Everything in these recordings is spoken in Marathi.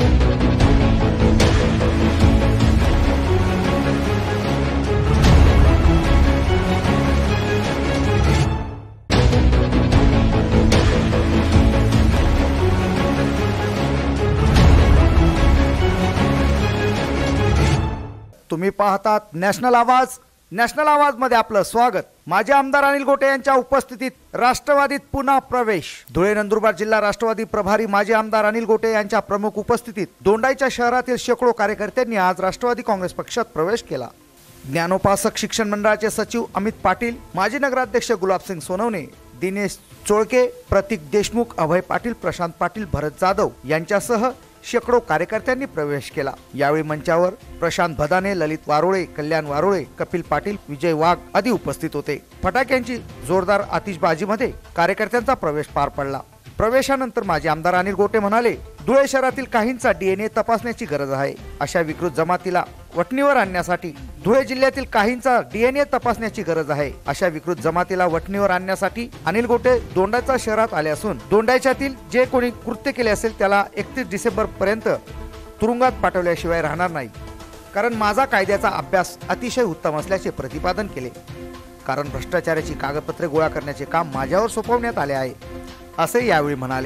तुम्ही पाहतात नॅशनल आवाज. नॅशनल आवाज मध्ये आपलं स्वागत. माजी आमदार अनिल गोटे यांच्या उपस्थितीत राष्ट्रवादीत पुन्हा प्रवेश. धुळे नंदुरबार जिल्हा राष्ट्रवादी प्रभारी माजी आमदार अनिल गोटे यांच्या प्रमुख उपस्थितीत दोंडाईच्या शहरातील शेकडो कार्यकर्त्यांनी आज राष्ट्रवादी काँग्रेस पक्षात प्रवेश केला. ज्ञानोपासक शिक्षण मंडळाचे सचिव अमित पाटील, माजी नगराध्यक्ष गुलाबसिंग सोनवणे, दिनेश चोळके, प्रतीक देशमुख, अभय पाटील, प्रशांत पाटील, भरत जाधव यांच्यासह शेकडो कार्यकर्त्यांनी प्रवेश केला. यावेळी मंचावर प्रशांत भदाने, ललित वारोळे, कल्याण वारोळे, कपिल पाटील, विजय वाघ आदी उपस्थित होते. फटाक्यांची जोरदार आतिषबाजीमध्ये कार्यकर्त्यांचा प्रवेश पार पडला. प्रवेशानंतर माजी आमदार अनिल गोटे म्हणाले, धुळे शहरातील काहींचा DNA तपासण्याची गरज आहे. अशा विकृत जमातीला वठणीवर आणण्यासाठी धुळे जिल्ह्यातील काहींचा DNA तपासण्याची गरज आहे. अशा विकृत जमातीला वठणीवर आणण्यासाठी अनिल गोटे दोंडाच्या शहरात आले असून दोंडाच्यातील जे कोणी कृत्य केले असेल त्याला 31 डिसेंबर पर्यंत तुरुंगात पाठवल्याशिवाय राहणार नाही. कारण माझा कायद्याचा अभ्यास अतिशय उत्तम असल्याचे प्रतिपादन केले. कारण भ्रष्टाचाराची कागदपत्रे गोळा करण्याचे काम माझ्यावर सोपवण्यात आले आहे असे यावेळी म्हणाले.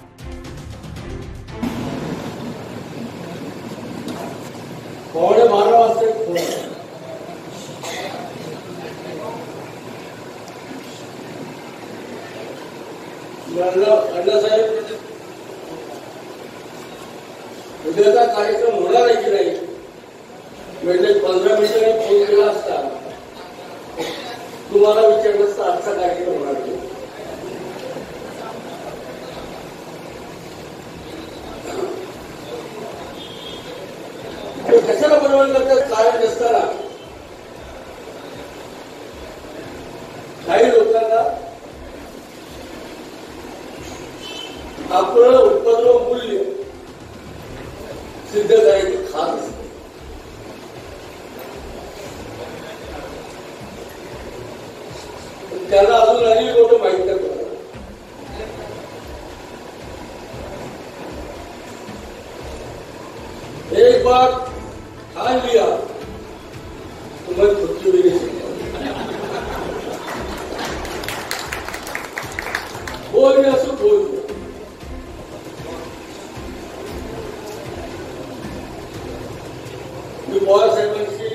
उद्याचा कार्यक्रम होणार आहे की नाही म्हणजे 15 मिनिटांनी फोन केला असता तुम्हाला विचारलं असता आजचा कार्यक्रम होणार नाही. कशाला बनवलं करतात कारण नसताना काही लोकांना आपलं उत्पादन मूल्य सिद्ध करायची खात असते. त्याला अजून अनेक लोक माहिती करतात. एक बार ठान लिया तो मैं खुद भी नहीं सकता. बोल असं बोल मी पवार साहेबांशी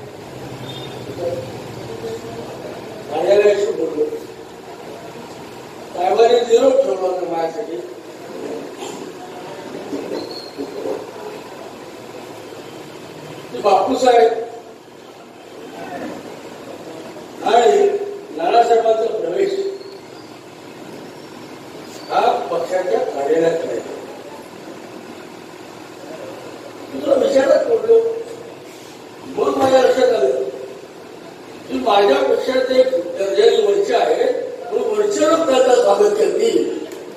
कार्यालयाशी बोललो. साहेबांनी निरोप ठेवला होता माझ्यासाठी. बापूसाहेब आणि नानासाहेबांचा प्रवेश हा पक्षाच्या कार्यालयात करायचा. तुला विचारात पडलो. मग माझ्या लक्षात आलं की माझ्या पक्षात एक दर्जाची वरचे आहे पण वरचे लोक त्याचा स्वागत करतील.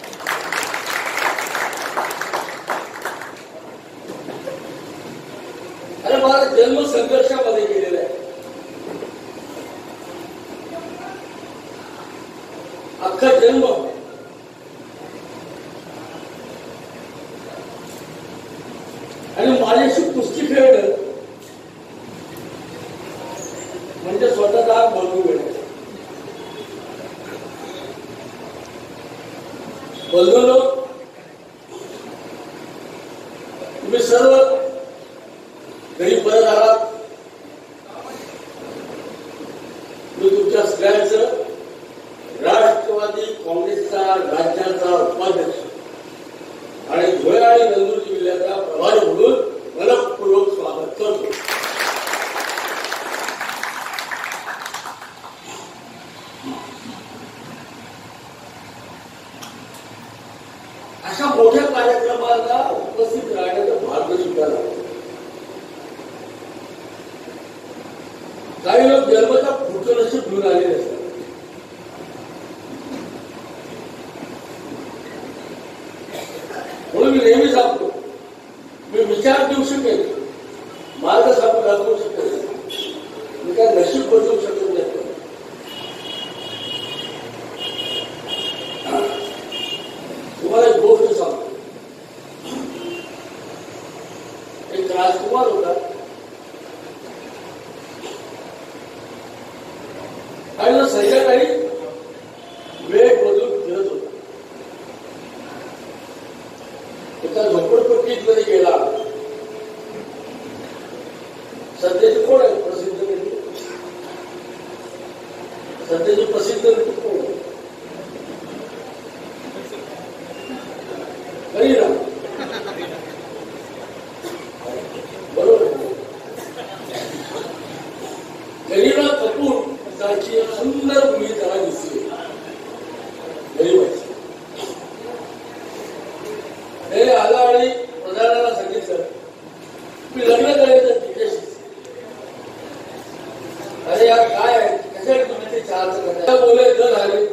अरे मला जन्म संघर्षामध्ये गेलेला आहे. अख्खा जन्म आणि माझ्याशी कुस्ती खेळणं म्हणजे स्वतःचा बोलून घेण्याचं. बोललो तुम्ही सर्व घरी परत आलात. मी तुमच्या सगळ्यांचं राष्ट्रवादी काँग्रेसचा राज्याचा उपाध्यक्ष आणि धुळे आणि नंदुरबार जिल्ह्याचा प्रभारी म्हणून मनपूर्वक स्वागत करतो. अशा मोठ्या कार्यक्रमाला उपस्थित राहण्याचं भाग्य सुद्धा नाही. काही लोक जन्मता पुढचं नशीब घेऊन आलेले असतात. म्हणून मी नेहमी सांगतो मी विचार देऊ शकेल, मार्ग सांगून दाखवू शकेल, मी काय नशीब बदलू शकत नाही. तुम्हाला एक गोष्ट सांगतो. एक राजकुमार होता आणि तो संध्याकाळी वेळ बदलून फिरत होता. एका झोपडपट्टीत मध्ये गेला. सध्याचे कोण आहे प्रसिद्ध व्यक्ती? सध्याचे प्रसिद्ध व्यक्ती कोण आहे? करीना. बरोबर. करीना कपूर सारखी एक सुंदर मुलगी त्याला दिसली. गरीबाची. हे आला आणि प्रधानाला सांगितलं मी लग्न करायचं तिच्याशी. अरे यार काय आहे कशासाठी तुम्ही ते चारचं करता बोलाय जर आले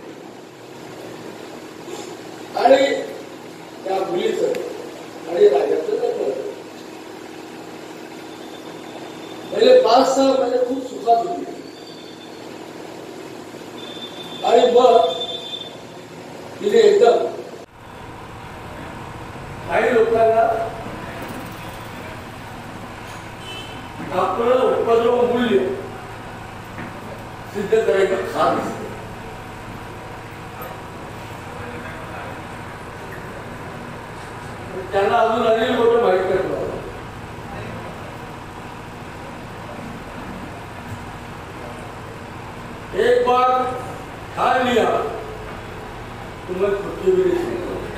आणि त्या मुलीचं आणि राजाचं लग्न. पहिले 5-6 महिने खूप सुखात होती आणि मग तिने एकदम काही लोकांना आपलं उपद्रव मूल्य सिद्ध करायचं खास दिसतं. त्यांना अजून अनेक गोष्ट माहीत करतो. एक बार ठान लिया तुम्हें पृथ्वी भी नहीं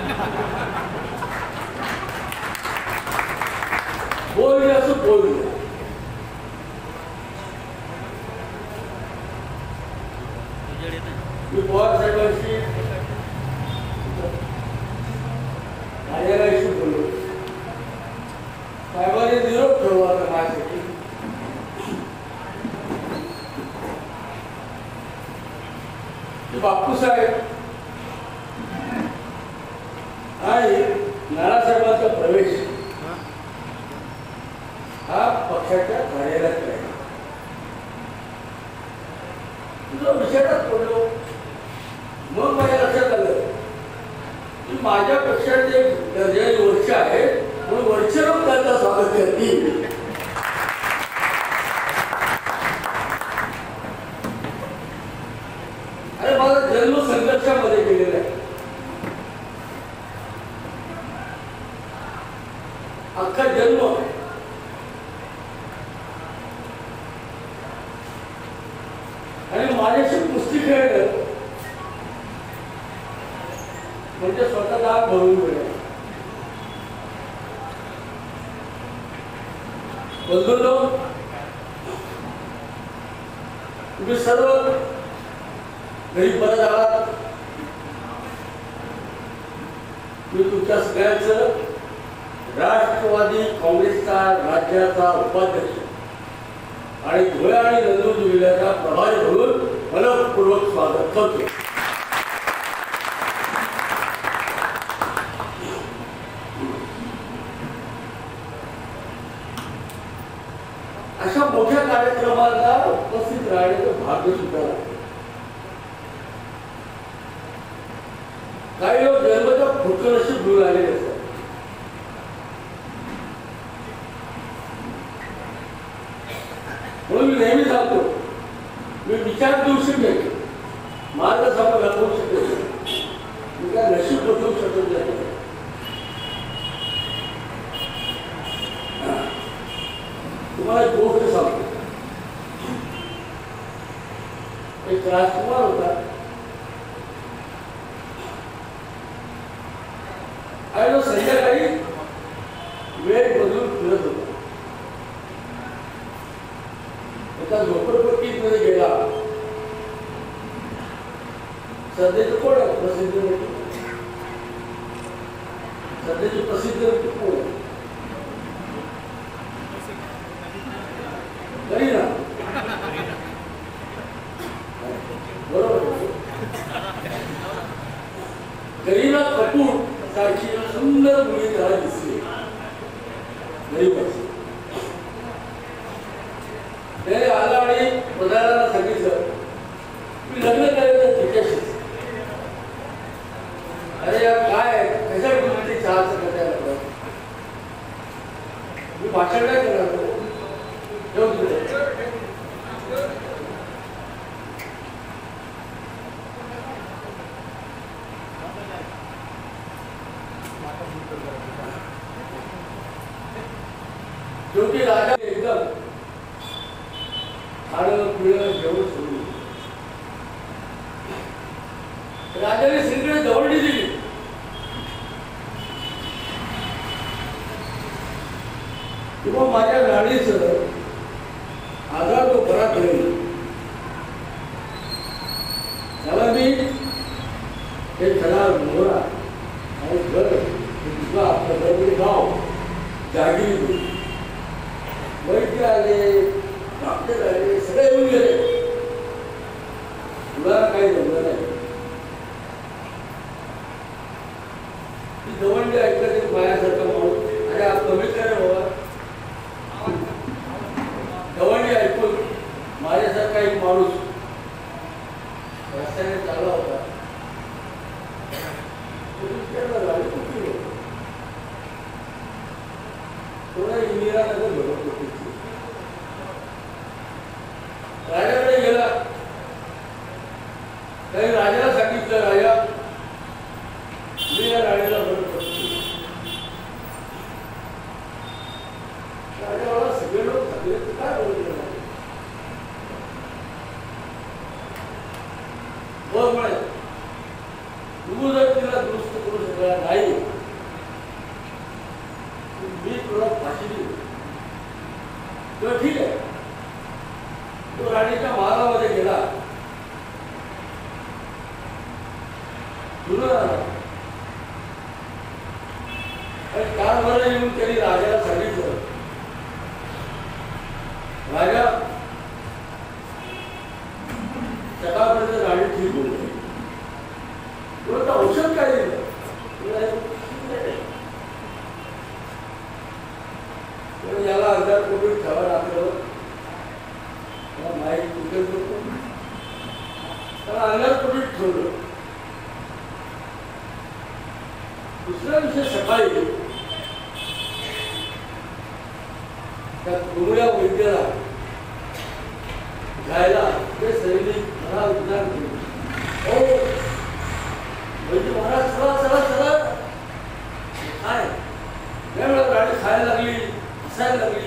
बोल दिया सो बोल दिया. मी पवार साहेबांशी राजाशी बोललो. साहेबांनी निरोप ठेवला होता माझ्यासाठी. बापूसाहेब आणि नानासाहेबांचा प्रवेश हा पक्षाच्या कार्यालयात राहिला. तुझा विचारात पडलो. मग माझ्या लक्षात आलं की माझ्या पक्षाचे दर्जाची वर्ष आहे म्हणून वर्षभर त्यांचं स्वागत करतील. अरे माझा जन्म संघर्षामध्ये गेलेला आहे. अख्खा जन्म आणि माझ्याशी कुस्ती खेळणं म्हणजे स्वतः दाग भरून मिळेल. बंधूंनो तुम्ही सर्व घरी परत आलात. मी तुमच्या सगळ्यांचं राष्ट्रवादी काँग्रेसचा राज्याचा उपाध्यक्ष आणि धुळे आणि नंदुरबार जिल्ह्याचा प्रभारी म्हणून मनपूर्वक स्वागत करतो. अशा मोठ्या कार्यक्रमाला उपस्थित राहण्याचं भाग्य सुद्धा आहे. काही लोक जन्मच्या फुटकरशी दूर आलेले असतात. म्हणून मी नेहमी सांगतो मी विचार देऊ शकेन मार्ग समोर दाखवू शकेन मी काय नशीब बदलू शकत नाही. तुम्हाला एक गोष्ट सांगतो. एक राजकुमार होता आणि तो संध्याकाळी वेळ बदलून फिरत होता. एका झोपडपट्टीत मध्ये गेला. सध्याचे कोण आहे प्रसिद्ध व्यक्ती? सध्याचे प्रसिद्ध व्यक्ती कोण आहे? करीना. बरोबर. करीना कपूर सारखी सुंदर मुलगी त्याला दिसली. गरीबाची. मी भाषण नाही करणार येऊन पुढे. शेवटी राजा एकदम खाणं पिळं जेवण सोडून राजाने सगळीकडे दवंडी दिली. किंवा माझ्या राणीचं आधार तो बरा करेल त्याला मी हे खडा मोहरा आणि घर तुझा आपलं गाव जागीर वैद्य आले डॉक्टर आले सगळे येऊन गेले. तुला काही जमलं नाही. ती दवंडी ऐकलं माझ्यासारखा माणूस अरे कमी करे बाबा. दवंडी ऐकून माझ्यासारखा एक माणूस रस्त्याने चालला होता. थोडा इंदिरानगर भरत होती. राजाकडे गेला. काही राजाला सांगितलं राजा मी या राणीला भरत होती. राजाला सगळे लोक सगळे काय बोलले बघ म्हणे तू जर तिला दुरुस्त करू शकला नाही मी तुला फाशी देऊ. तर ठीक आहे. तो राणीच्या महालामध्ये गेला. कारभार येऊन त्यांनी राजाला सांगितलं राजा सकाळपर्यंत राणी ठीक बोलते. तुला औषध काय दिलं याला 1000 कोटी ठेवा लागलं. माहीत कुठे करतो त्याला 1000 कोटी ठेवलं. दुसऱ्या दिवशी सकाळी त्या कुरुड्या वैद्याला घ्यायला ते सैनिक मला विचार केले. हो वैद्य महाराज चला चला चला काय त्यावेळेला राणी खायला लागली हसायला लागली.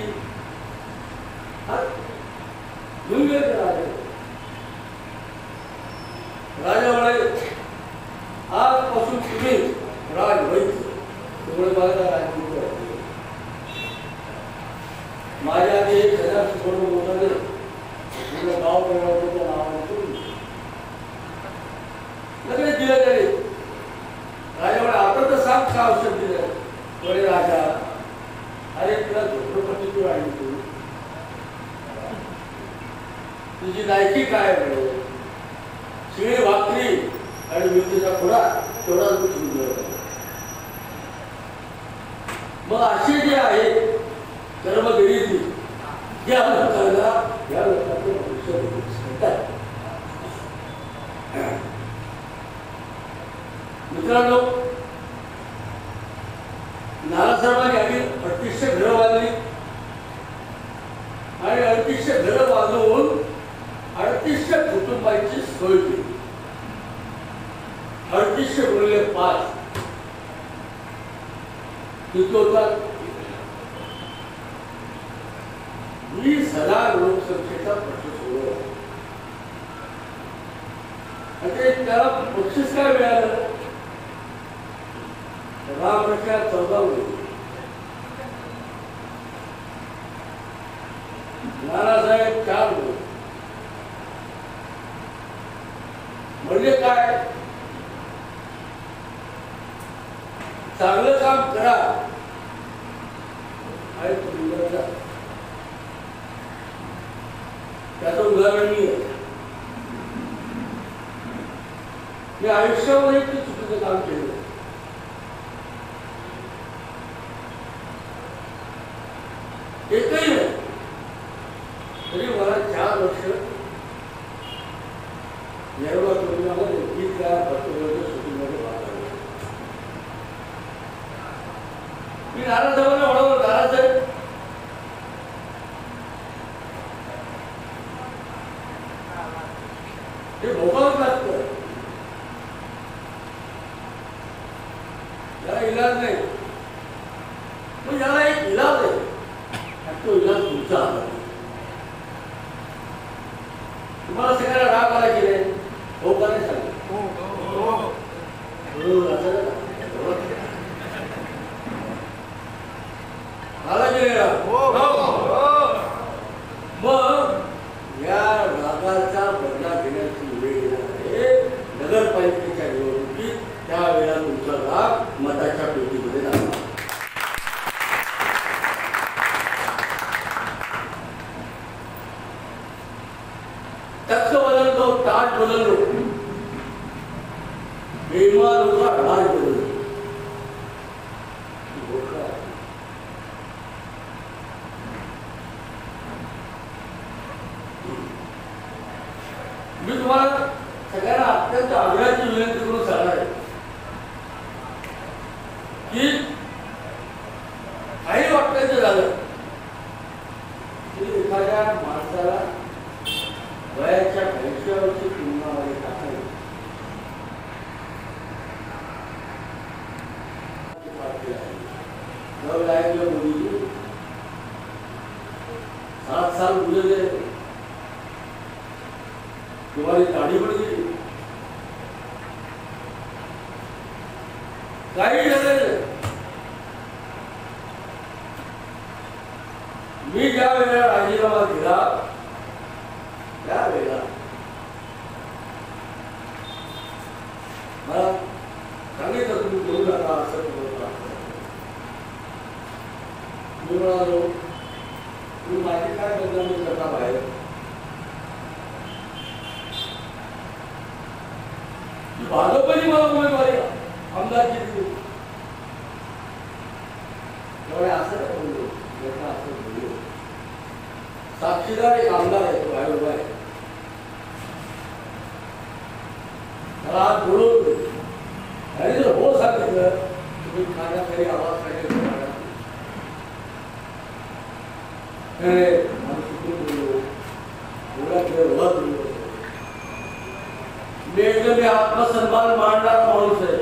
घेऊन गेले राजा म्हणाले आजपासून तुम्ही राज वैद्य माझ्या आधी 1000 सुवर्ण मोठाले तुझं गाव पेरवाच्या नावाने लगेच दिलं त्याने. राजा म्हणे आपण तर सांग का औषध दिलं. थोडे राजा अरे तुला झोपडपट्टी तू राणी तुझी लायकी काय म्हणे शिळी भाकरी आणि मृत्यूचा खोडा तेवढा सुंदर. मग असे जे आहे कर्मगिरी या लोकांना या लोकांचे भविष्य म्हणतात. मित्रांनो नानासाहेबांनी आधी 3800 घरं बांधली आणि 3800 घरं बांधून 3800 कुटुंबांची सोय केली. 3800 गुणिले 5 किती होतात 20,000 लोकसंख्येचा प्रश्न सोडवला. त्याला बक्षीस काय मिळालं रामरक्षा 14 महिने. नानासाहेब 4 महिने. म्हणजे काय चांगलं काम करा आणि त्याचं उदाहरण मी आहे. मी आयुष्यामध्ये ते चुकीचं काम केलं. एकही नाही तरी मला 4 वर्ष येरवडा तुरुंगामध्ये 30 वर्षाच्या सुट्टीमध्ये भाग आला. मी नानासाहेबांना म्हणतो नानासाहेब पण याला एक इलाज आहे आणि तो इलाज तुमचा हातात आहे. तुम्हाला सगळ्याला राग आला की नाही? हो का नाही सांगितलं? आला की नाही राग? मग या रागाचा बदला घेण्याची वेळ येणार आहे नगरपालिकेच्या निवडणुकीत. त्यावेळेला तुमचा राग मताच्या पेटीमध्ये लागणार. तक्क बदलतो, ताट बदलतो, बेईमान होता, राज बदलतो. मी तुम्हाला सगळ्यांना अत्यंत आग्रहाची विनंती करून सांगणार आहे की काही वाटायचं झालं की एखाद्या माणसाला वयाच्या 80 वर्षी तुलनामध्ये टाकायचं. मोदीजी 7 साल गुजरले, तुम्हारी दाढी पड़ गई, काही झालं. मी ज्या वेळेला राजीनामा दिला त्यावेळेला मला सांगितलं तुम्ही करू नका असं करू नका. मी म्हणालो तुम्ही माझी काय बदनामी करता बाहेर? भाजपने मला उमेदवारी आमदारची दिली. त्यामुळे असं काय बोललो, असं बोललो. साक्षीदार एक आमदार आहे, तो बाहेर उभा आहे. मला आज बोलवलं आणि जर हो सांगितलं तुम्ही खाण्याखाली आवाज काढायला बोललो मी एकदम आत्मसन्मान मांडणारा माणूस आहे.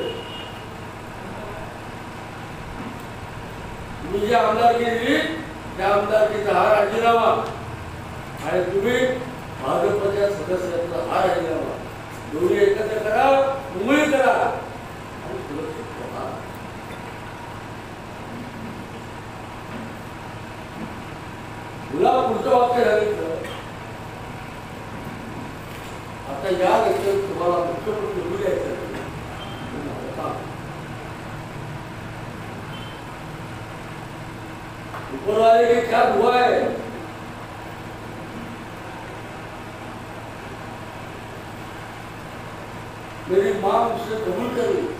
मी जे आमदारकी दिली त्या आमदारकीचा हा राजीनामा आणि तुम्ही भाजपच्या सदस्यांचा हा राजीनामा दोन्ही एकत्र करा, उमेद करा आणि सुरक्षित करा. तुला पुढचं वाक्य सांगितलं. आता या व्यक्तीत तुम्हाला मुख्यमंत्री निवडून द्यायचं ऊपर वाले की क्या दुआ है? मेरी मां मुझसे कबूल करी.